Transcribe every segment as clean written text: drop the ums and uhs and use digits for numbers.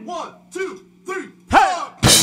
1, 2, 3, Hey!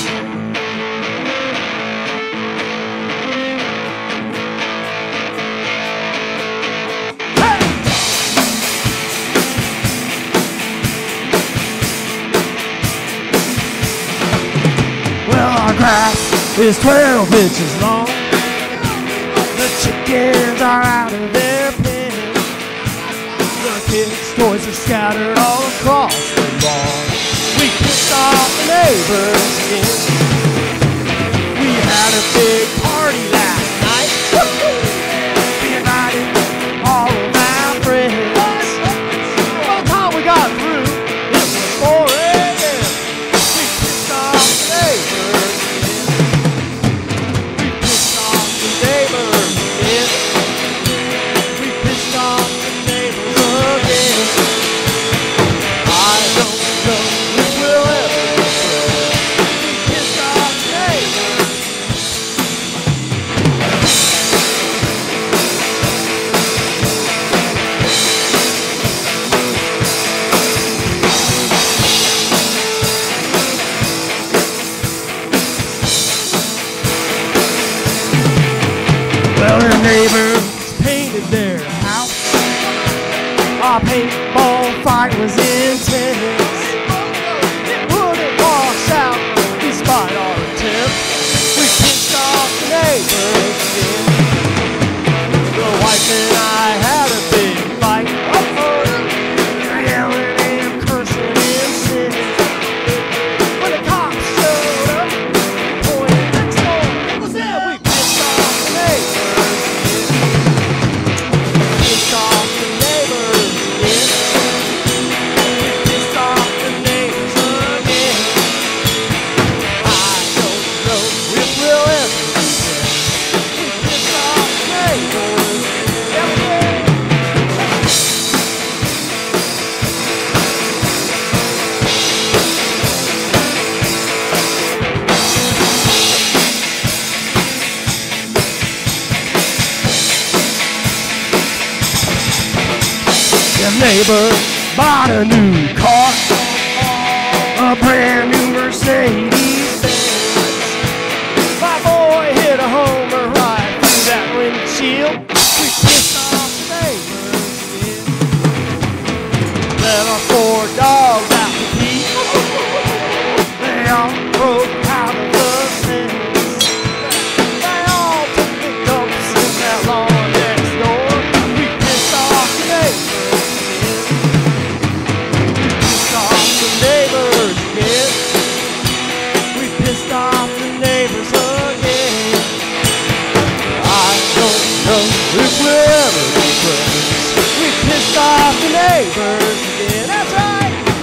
Well, our grass is 12 inches long. The chickens are out of their pen. The kids' toys are scattered all across the lawn. We pissed off the neighbors again. We had a big party last night. We invited all of my friends. By the time we got through, it was 4 a.m. We pissed off the neighbors again. We pissed off the neighbors again. We pissed off the neighbors again. I don't know if we'll ever be friends. We pissed off the neighbors. Well, their neighbors painted their house. Our paintball fight was intense. It wouldn't wash out despite our attempts. We pissed off the neighbors again. The wife and I had a big fight. Yelling and cursing and sinning. When the cops showed up, pointed next door. What's that? We pissed off the neighbors again. Pissed off the neighbors again. Pissed off the neighbors again. I don't know if we'll ever be friends. We pissed off the neighbors again. The neighbor bought a new car, a brand new Mercedes Benz. My boy hit a homer right through that windshield. We pissed off the neighbors again. Let our 4 dogs out to pee. They all broke out of the fence. They all took the dumps in that lawn next door. We pissed off the neighbors again. Pissed off the neighbors again. We pissed off the neighbors again. I don't know if we'll ever be friends. We pissed off the neighbors again. That's right.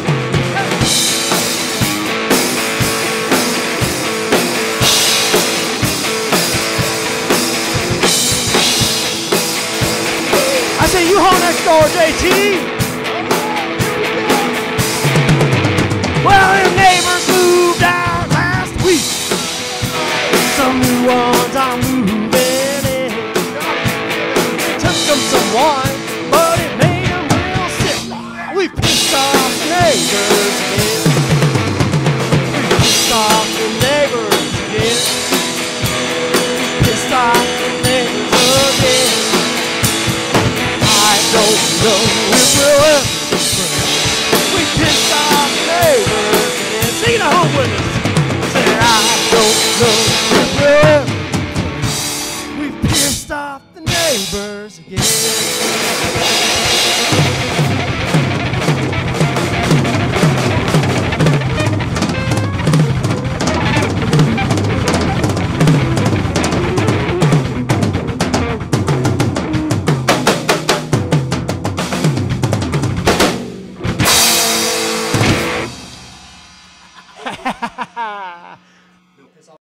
I say, you home next door, JT. Well, them neighbors moved out last week. Some new ones are moving in. Took them some wine, but it made them real sick. We pissed off the neighbors again. We pissed off the neighbors again. We pissed off the neighbors again. I don't know if we'll ever be friends. We pissed off the neighbors again. Sing it home with us. Say, I don't know if we'll ever be friends. We pissed off the neighbors again.